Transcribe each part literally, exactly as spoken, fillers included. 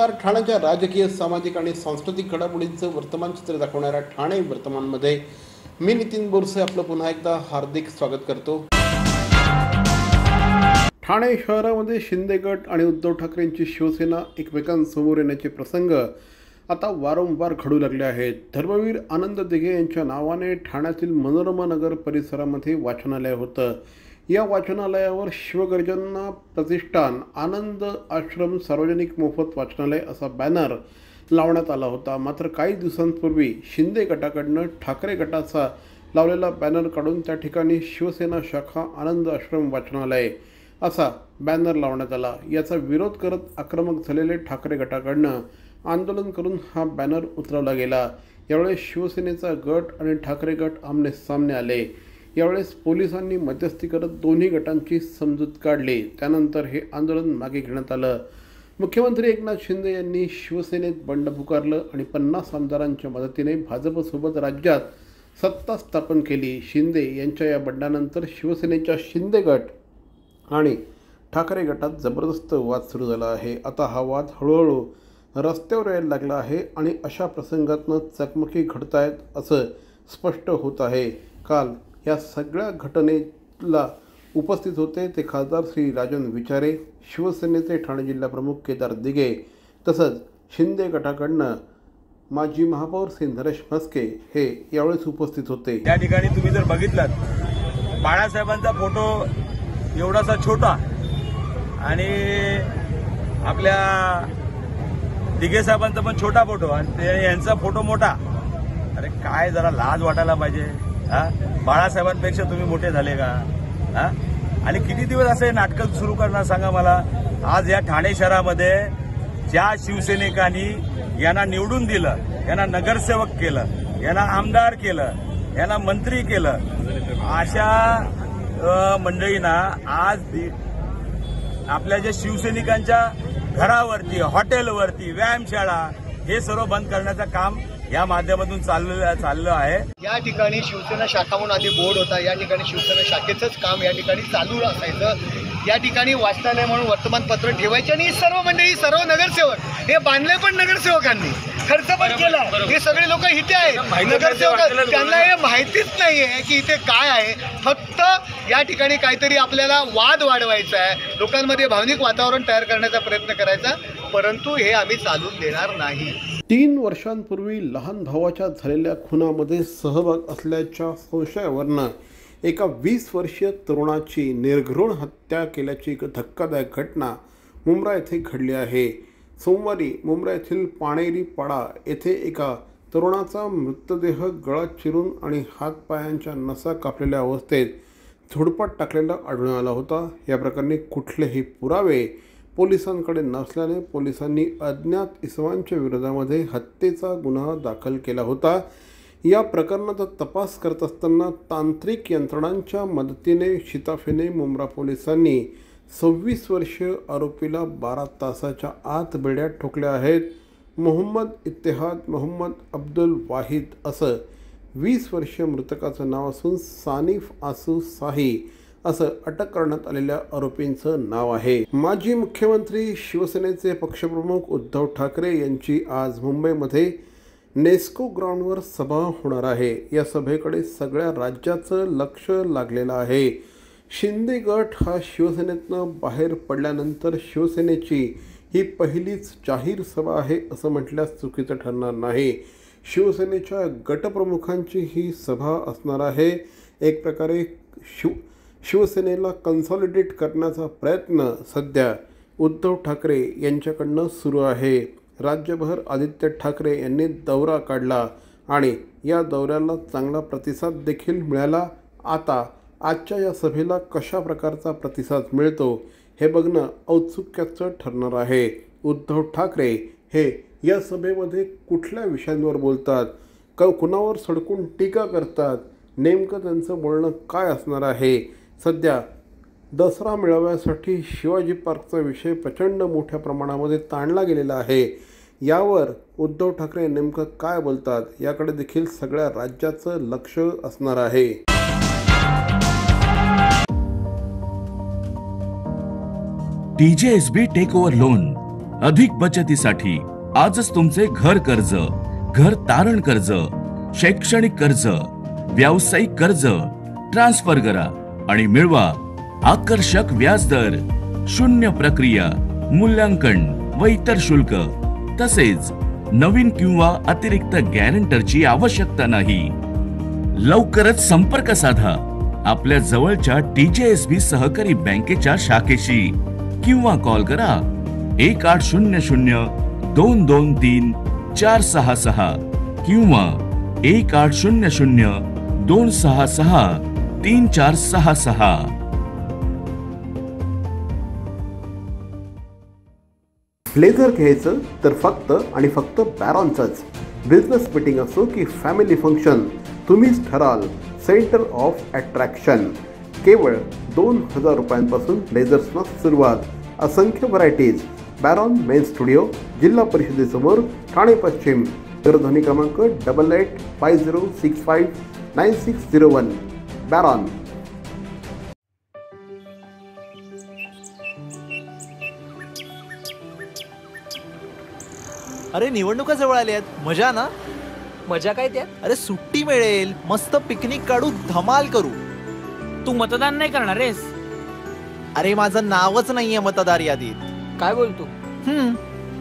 नमस्कार. ठाण्याच्या राजकीय, सामाजिक आणि सांस्कृतिक घडामोडींचं वर्तमान चित्र दाखवणाऱ्या ठाणे वर्तमानमध्ये मी नितीन बोरसे आपलं पुन्हा एकदा हार्दिक स्वागत करतो. ठाणे शहरामध्ये शिंदे गट आणि उद्धव ठाकरेंची शिवसेना एकमेकांसमोर येण्याचे प्रसंग आता वारंवार घडू लागले आहेत. धर्मवीर आनंद दिघे यांच्या नावाने ठाण्यातील मनोरमा नगर परिसरामध्ये वाचनालय होतं. या वाचनालयावर शिवगर्जना प्रतिष्ठान आनंद आश्रम सार्वजनिक मोफत वाचनालय असा बॅनर लावण्यात आला होता. मात्र काही दिवसांपूर्वी शिंदे गटाकडनं ठाकरे गटाचा लावलेला बॅनर काढून त्या ठिकाणी शिवसेना शाखा आनंद आश्रम वाचनालय असा बॅनर लावण्यात आला. याचा विरोध करत आक्रमक झालेले ठाकरे गटाकडनं आंदोलन करून हा बॅनर उतरवला गेला. यावेळेस शिवसेनेचा गट आणि ठाकरे गट आमने सामने आले. यावेळेस पोलिसांनी मध्यस्थी करत दोन्ही गटांची समजूत काढली. त्यानंतर हे आंदोलन मागे घेण्यात आलं. मुख्यमंत्री एकनाथ शिंदे यांनी शिवसेनेत बंड पुकारलं आणि पन्नास आमदारांच्या मदतीने भाजपसोबत राज्यात सत्ता स्थापन केली. शिंदे यांच्या या बंडानंतर शिवसेनेच्या शिंदे गट आणि ठाकरे गटात जबरदस्त वाद सुरू झाला आहे. आता हा वाद हळूहळू रस्त्यावर यायला लागला आहे आणि अशा प्रसंगातनं चकमकी घडत आहेत असं स्पष्ट होत आहे. काल या सगळ्या घटनेला उपस्थित होते ते खासदार श्री राजन विचारे, शिवसेनेचे ठाणे जिल्हा प्रमुख केदार दिघे तसंच शिंदे गटाकडनं माजी महापौर श्री नरेश म्हस्के हे यावेळेस उपस्थित होते. त्या ठिकाणी तुम्ही जर बघितलात बाळासाहेबांचा फोटो एवढासा छोटा आणि आपल्या दिघे साहेबांचा पण छोटा फोटो आणि यांचा फोटो मोठा. अरे काय जरा लाज वाटायला पाहिजे. हा बाळासाहेबांपेक्षा तुम्ही मोठे झाले का? हा आणि किती दिवस असं हे नाटकं सुरू करणार सांगा मला. आज या ठाणे शहरामध्ये ज्या शिवसैनिकांनी यांना निवडून दिलं, यांना नगरसेवक केलं, यांना आमदार केलं, यांना मंत्री केलं, अशा मंडळींना आज आपल्या ज्या शिवसैनिकांच्या घरावरती, हॉटेलवरती, व्यायामशाळा हे सर्व बंद करण्याचं काम या माध्यमातून चाललं चाललं आहे. या ठिकाणी शिवसेना शाखा म्हणून आधी बोर्ड होता. या ठिकाणी शिवसेना शाखेचंच काम या ठिकाणी चालू असायचं. या ठिकाणी वाचनालय म्हणून वर्तमानपत्र ठेवायचे आणि सर्व मंडळी, सर्व नगरसेवक हे बांधले पण नगरसेवकांनी खर्च पण केला. हे सगळे लोक इथे आहेत नगरसेवक, त्यांना हे माहितीच नाही आहे की इथे काय आहे. फक्त या ठिकाणी काहीतरी आपल्याला वाद वाढवायचा आहे, लोकांमध्ये भावनिक वातावरण तयार करण्याचा प्रयत्न करायचा, परंतु हे आम्ही चालून देणार नाही. तीन वर्षांपूर्वी लहान भावाच्या झालेल्या खुनामध्ये सहभाग असल्याच्या संशयावरनं एका वीस वर्षीय तरुणाची निर्घृण हत्या केल्याची धक्कादायक घटना मुंब्रा येथे घडली आहे. सोमवारी मुंब्रा येथील पाणेरी पाडा येथे एका तरुणाचा मृतदेह गळा चिरून आणि हातपायांच्या नसा कापलेल्या अवस्थेत झोडपात टाकलेला आढळून आला होता. या प्रकरणी कुठलेही पुरावे पोलिसांकडे नसल्याने पोलिसांनी अज्ञात इसमांच्या विरोधामध्ये हत्येचा गुन्हा दाखल केला होता. या प्रकरणाचा तपास करत असताना तांत्रिक यंत्रणांच्या मदतीने शिताफेने मुंब्रा पोलिसांनी सव्वीस वर्षीय आरोपीला बारा तासाच्या आत बेड्यात ठोकल्या आहेत. मोहम्मद इत्तेहाद मोहम्मद अब्दुल वाहिद असं वीस वर्षीय मृतकाचं नाव असून सानिफ आसू साही असं अटक करण्यात आलेल्या आरोपींचं नाव आहे. माजी मुख्यमंत्री शिवसेनेचे पक्षप्रमुख उद्धव ठाकरे यांची आज मुंबईमध्ये नेस्को ग्राउंडवर सभा होणार आहे. या सभेकडे सगळ्या राज्याचं लक्ष लागलेलं आहे. शिंदे गट हा शिवसेनेतनं बाहेर पडल्यानंतर शिवसेनेची ही पहिलीच जाहीर सभा आहे असं म्हटल्यास चुकीचं ठरणार नाही. शिवसेनेच्या गटप्रमुखांची ही सभा असणार आहे. एक प्रकारे शिव शिवसेनेला कन्सॉलिडेट करण्याचा प्रयत्न सध्या उद्धव ठाकरे यांच्याकडनं सुरू आहे. राज्यभर आदित्य ठाकरे यांनी दौरा काढला आणि या दौऱ्याला चांगला प्रतिसाद देखील मिळाला. आता आजच्या या सभेला कशा प्रकारचा प्रतिसाद मिळतो हे बघणं औत्सुक्याचं ठरणार आहे. उद्धव ठाकरे हे या सभेमध्ये कुठल्या विषयांवर बोलतात, क कुणावर सडकून टीका करतात, नेमकं त्यांचं बोलणं काय असणार आहे. सध्या दसरा मेळाव्यासाठी शिवाजी पार्कचा विषय प्रचंड मोठ्या प्रमाणामध्ये ताणला गेलेला आहे. यावर उद्धव ठाकरे नेमकं काय बोलतात याकडे देखील सगळ्या राज्याचं लक्ष असणार आहे. T J S B take over loan अधिक बचतीसाठी आजच तुमचे घर कर्ज, घर तारण कर्ज, शैक्षणिक कर्ज, व्यावसायिक कर्ज ट्रान्सफर करा आणि मिळवा आकर्षक व्याजदर, शून्य प्रक्रिया, मूल्यांकन व इतर शुल्क, तसेच नवीन किंवा अतिरिक्त गॅरंटरची आवश्यकता नाही. लवकरच संपर्क साधा आपल्या जवळच्या टी जे एस बी सहकारी बँकेच्या शाखेशी किंवा कॉल करा एक आठ शून्य शून्य दोन दोन तीन चार सहा सहा किंवा एक आठ शून्य शून्य दोन सहा सहा तीन चार सहा सहा. ब्लेझर घ्यायचं तर फक्त आणि फक्त बॅरॉनचंच. बिझनेस मीटिंग असो की फॅमिली फंक्शन, तुम्हीच ठराल सेंटर ऑफ अट्रॅक्शन. केवळ दोन हजार रुपयांपासून ब्लेझर्सना सुरुवात. असंख्य व्हरायटीज. बॅरॉन मेन स्टुडिओ, जिल्हा परिषदेसमोर, ठाणे पश्चिम. दूरध्वनी क्रमांक double eight five zero six five nine six zero one. बॅरॉन. अरे निवडणुका जवळ आल्या आहेत, मजा ना. मजा काय त्यात? अरे सुट्टी मिळेल, मस्त पिकनिक काढू, धमाल करू. तू मतदान नाही करणार आहेस? अरे माझं नावच नाहीये मतदार यादीत. काय बोलतो? हम्म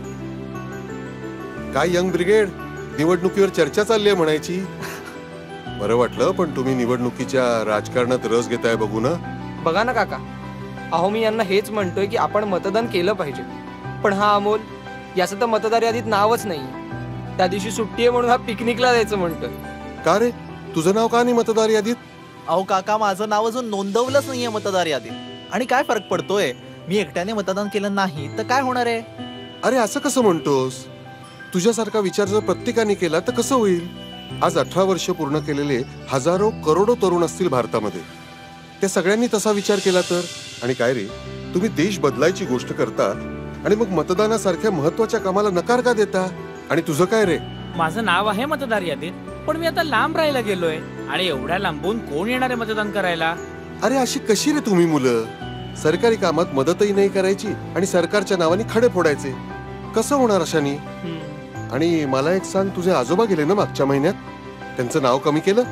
काय यंग ब्रिगेड, निवडणुकीवर चर्चा चालली आहे म्हणायची. बरं वाटलं, पण तुम्ही निवडणुकीच्या राजकारणात रस घेताय बघू ना. बघा ना काका, अहो मी यांना हेच म्हणतोय की आपण मतदान केलं पाहिजे, पण हा अमोल याचं तर मतदार यादीत नावच नाही. त्या दिवशी सुट्टी आहे म्हणून हा पिकनिकला जायचं म्हणतोय. का रे, तुझं नाव का नाही मतदार यादीत? अहो काका, माझं नाव अजून नोंदवलंच नाहीये मतदार यादीत. आणि काय फरक पडतोय, मी एकट्याने मतदान केलं नाही तर काय होणार आहे? अरे असं कसं म्हणतोस? तुझ्यासारखा विचार जर प्रत्येकाने केला तर कसं होईल? आज अठरा वर्ष पूर्ण केलेले हजारो करोडो तरुण असतील भारतामध्ये. त्या सगळ्यांनी तसा विचार केला तर. आणि काय रे, तुम्ही देश बदलायची गोष्ट करता आणि मग मतदानासारख्या महत्वाच्या कामाला नकार का देता? आणि तुझं काय रे? माझं नाव आहे मतदार यादीत, पण मी आता लांब राहायला गेलोय आणि एवढ्या लांबून कोण येणार आहे मतदान करायला? अरे अशी कशी रे तुम्ही मुलं? सरकारी कामात मदतही नाही करायची आणि सरकारच्या नावाने खडे फोडायचे. कसं होणार अशानी? आणि मला एक सांग, तुझे आजोबा गेले ना मागच्या महिन्यात, त्यांचं नाव कमी केलं?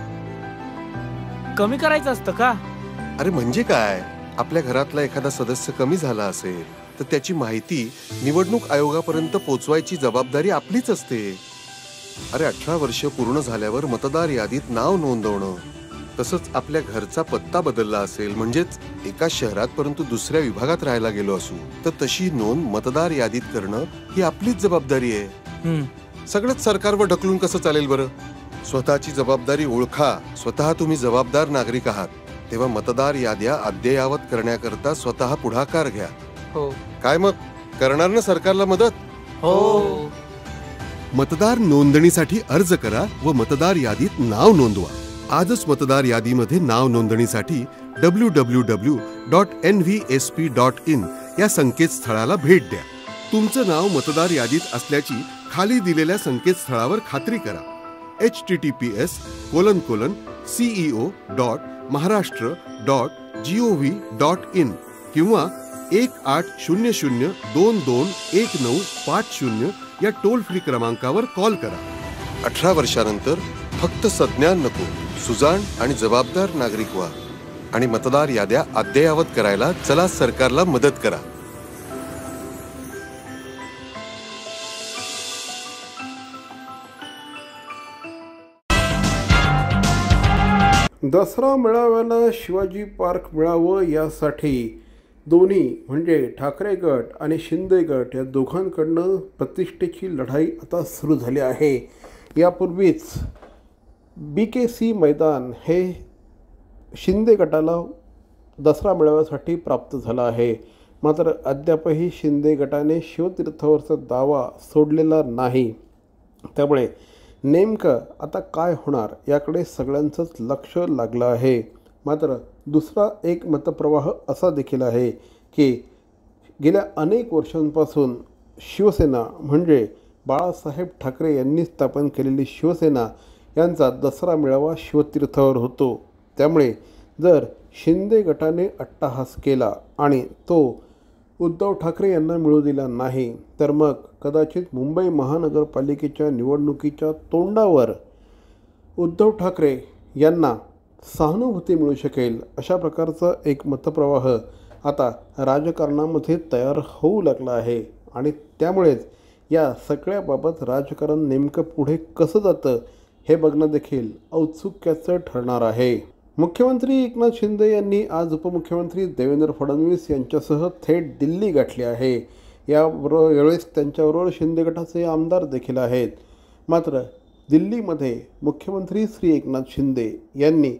कमी करायचं असतं का? अरे म्हणजे काय, आपल्या घरातला एखादा सदस्य कमी झाला असेल तर त्याची माहिती निवडणूक आयोगापर्यंत पोहोचवायची जबाबदारी आपलीच असते. अरे अठरा वर्ष पूर्ण झाल्यावर मतदार यादीत नाव नोंदवणं, तसंच आपल्या घरचा पत्ता बदलला असेल, म्हणजेच एका शहरात परंतु दुसऱ्या विभागात राहायला गेलो असू तर तशी नोंद मतदार यादीत करणं ही आपलीच जबाबदारी आहे. सगळंच सरकारवर ढकलून कसं चालेल बरं? स्वतःची जबाबदारी ओळखा. स्वतः तुम्ही जबाबदार नागरिक आहात, तेव्हा मतदार याद्या अद्ययावत करण्याकरता स्वतः पुढाकार घ्या. हो. काय मग, करणार ना सरकारला मदत? हो. मतदार नोंदणीसाठी अर्ज करा व मतदार यादीत नाव नोंदवा. आजच मतदार यादीमध्ये नाव नोंदणीसाठी W W W dot N V S P dot in या संकेतस्थळाला भेट द्या. तुमचं नाव मतदार यादीत असल्याची खाली दिलेल्या संकेतस्थळावर खात्री करा. H T T P S colon colon CEO dot Maharashtra dot G O V dot in किंवा एक आठ शून्य शून्य दोन दोन एक नऊ पाच शून्य या टोल फ्री क्रमांकावर कॉल करा. अठरा वर्षानंतर फक्त संज्ञान नको, सुजाण आणि जबाबदार नागरिक व्हा आणि मतदार याद्या अद्ययावत करायला चला सरकारला मदत करा. दसरा मेळाव्याला शिवाजी पार्क मिळावं यासाठी दोन्ही म्हणजे ठाकरे गट आणि शिंदे गट या दोघांकडनं प्रतिष्ठेची लढाई आता सुरू झाली आहे. यापूर्वीच बी के सी मैदान हे शिंदे गटाला दसरा मेळाव्यासाठी प्राप्त झालं आहे. मात्र अद्यापही शिंदे गटाने शिवतीर्थावरचा दावा सोडलेला नाही. त्यामुळे नेमकं आता काय होणार याकडे सगळ्यांचंच लक्ष लागलं आहे. मात्र दुसरा एक मतप्रवाह असा देखील आहे की गेल्या अनेक वर्षांपासून शिवसेना म्हणजे बाळासाहेब ठाकरे यांनी स्थापन केलेली शिवसेना यांचा दसरा मेळावा शिवतीर्थावर होतो. त्यामुळे जर शिंदे गटाने अट्टाहास केला आणि तो उद्धव ठाकरे यांना मिळू दिला नाही तर मग कदाचित मुंबई महानगरपालिकेच्या निवडणुकीच्या तोंडावर उद्धव ठाकरे यांना सहानुभूती मिळू शकेल, अशा प्रकारचा एक मतप्रवाह आता राजकारणामध्ये तयार होऊ लागला आहे. आणि त्यामुळेच या सगळ्याबाबत राजकारण नेमकं पुढे कसं जातं हे बघणं देखील औत्सुक्याचं ठरणार आहे. मुख्यमंत्री एकनाथ शिंदे यांनी आज उपमुख्यमंत्री देवेंद्र फडणवीस यांच्यासह थेट दिल्ली गाठली आहे. याबरोबर यावेळेस त्यांच्याबरोबर शिंदे गटाचे आमदार देखील आहेत. मात्र दिल्लीमध्ये मुख्यमंत्री श्री एकनाथ शिंदे यांनी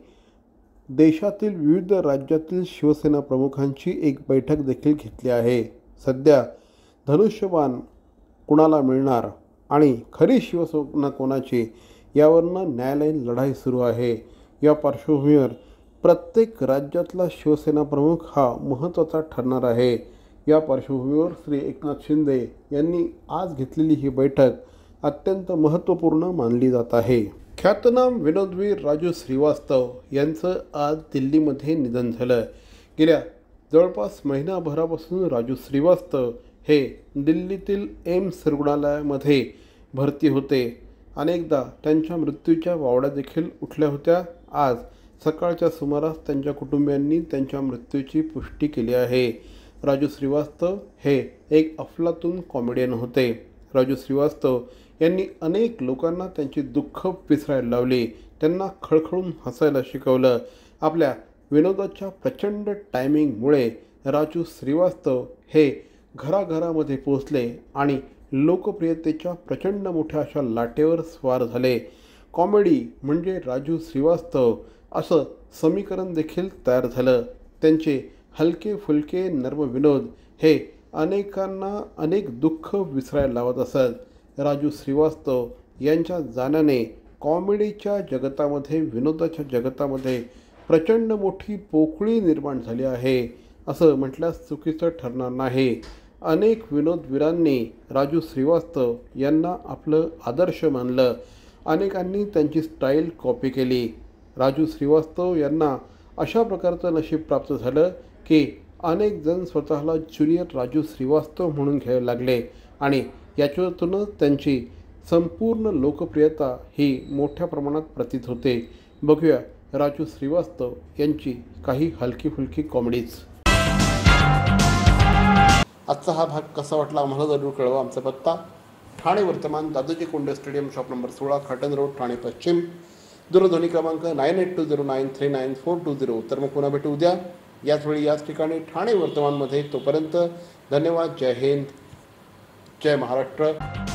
देशातील विविध राज्यातील शिवसेना प्रमुखांची एक बैठक देखील घेतली आहे. सध्या धनुष्यबाण कुणाला मिळणार आणि खरी शिवसेना कोणाची यावरनं न्यायालयीन लढाई सुरू आहे. या पार्श्वभूमीवर प्रत्येक राज्यातला शिवसेना प्रमुख हा महत्त्वाचा ठरणार आहे. या पार्श्वभूमीवर श्री एकनाथ शिंदे यांनी आज घेतलेली ही बैठक अत्यंत महत्त्वपूर्ण मानली जात आहे. ख्यातनाम विनोदवीर राजू श्रीवास्तव यांचं आज दिल्लीमध्ये निधन झालं. गेल्या जवळपास महिनाभरापासून राजू श्रीवास्तव हे दिल्लीतील एम्स रुग्णालयामध्ये भरती होते. अनेकदा त्यांच्या मृत्यूच्या वावड्या देखील उठल्या होत्या. आज सकाळच्या सुमारास त्यांच्या कुटुंबियांनी त्यांच्या मृत्यूची पुष्टी केली आहे. राजू श्रीवास्तव हे एक अफलातून कॉमेडियन होते. राजू श्रीवास्तव यांनी अनेक लोकांना त्यांची दुःख विसरायला लावली, त्यांना खळखळून हसायला शिकवलं. आपल्या विनोदाच्या प्रचंड टायमिंगमुळे राजू श्रीवास्तव हे घराघरामध्ये पोचले आणि लोकप्रियतेच्या प्रचंड मोठ्या अशा लाटेवर स्वार झाले. कॉमेडी म्हणजे राजू श्रीवास्तव असं समीकरण देखील तयार झालं. त्यांचे हलके फुलके नर्म विनोद हे अनेकांना अनेक दुःख विसरायला लावत असत. राजू श्रीवास्तव यांच्या जाण्याने कॉमेडीच्या जगतामध्ये, विनोदाच्या जगतामध्ये प्रचंड मोठी पोकळी निर्माण झाली आहे असं म्हटल्यास चुकीचं ठरणार नाही. अनेक विनोदवीरांनी राजू श्रीवास्तव यांना आपलं आदर्श मानलं. अनेकांनी त्यांची स्टाईल कॉपी केली. राजू श्रीवास्तव यांना अशा प्रकारचं नशीब प्राप्त झालं की अनेक जण स्वतःला ज्युनियर राजू श्रीवास्तव म्हणून घ्यायला लागले आणि याच्यातूनच त्यांची संपूर्ण लोकप्रियता ही मोठ्या प्रमाणात प्रतीत होते. बघूया राजू श्रीवास्तव यांची काही हलकी फुलकी कॉमेडीज. आजचा हा भाग कसा वाटला आम्हाला जरूर कळवा. आमचा पत्ता ठाणे वर्तमान, Dadoji Konde stadium, shop number सोळा, खाटन रोड, ठाणे पश्चिम. दूरध्वनी क्रमांक nine eight two zero nine three nine four two zero. तर मग पुन्हा भेटू उद्या याच वेळी याच ठिकाणी ठाणे वर्तमानमध्ये. तोपर्यंत धन्यवाद. जय हिंद, जय महाराष्ट्र.